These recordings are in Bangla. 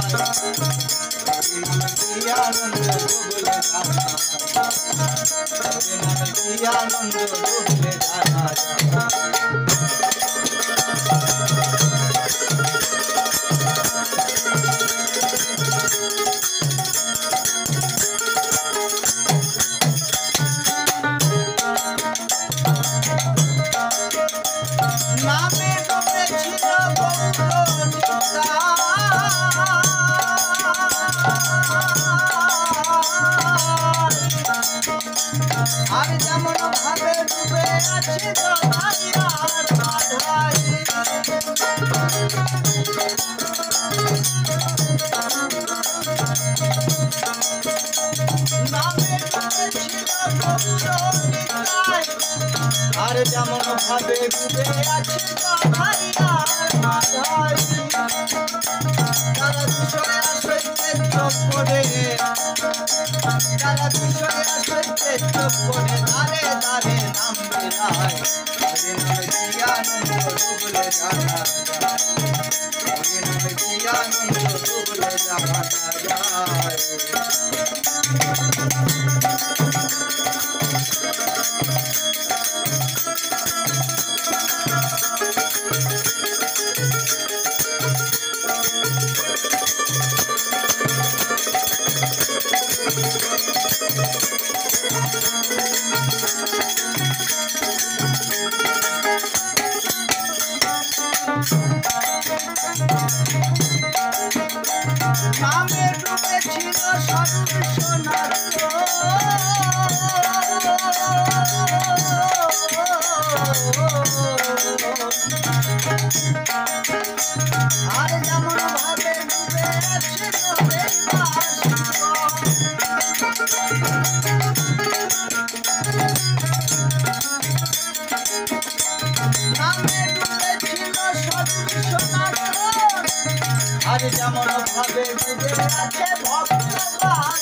আনন্দ ডুবলে জানা হরি নামে কি আনন্দ ডুবলে জানা নামে ডুবেছিল আর যেমন ভাবে ডুবে আছে জগাই আর মাধাই নামে ডুবেছিল আর যেমন ভাবে ডুবে আছে জগাই আর মাধাই তারা দুশোরে আসইতে চোখ করে তারা দুশোরে আসইতে চোখ করে দাঁড়ে দাঁড়ে নাম বেড়ায় হরি নামে কি আনন্দ ডুবলে জানা হরি নামে কি আনন্দ ডুবলে জানা যায় নামে ডুবেছিল স্বরূপ সোনার আর যেমন ভাবে ডুবে আছে নামে ডুবেছিল স্বরূপ সোনার আর যেমন ভাবে ডুবে আছে ভক্তবাস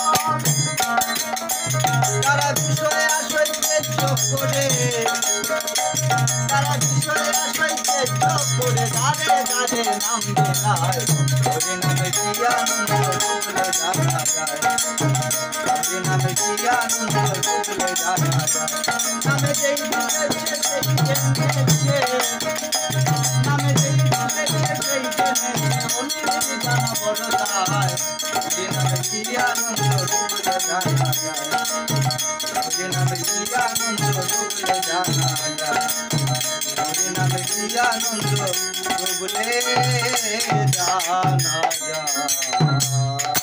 তারা বিষয়ে আসইতে চোখ করে তারা বিষয়ে আসইতে চোখ করে দাঁড়ে দাঁড়ে নাম বেলায় হরি নামে কি আনন্দ ডুবলে জানা যায় হরি নামে কি আনন্দ ডুবলে জানা যায় নামে যেই ডুবেছে সেই জেনেছে নামে যেই ডুবেছে সেই জেনেছে অন্যদিকে জানা বড় দায় হরি নামে কি আনন্দ ডুবলে জানা যায় হরি নামে কি আনন্দ ডুবলে জানা যায় হরি নামে কি আনন্দ ডুবলে জানা যায়।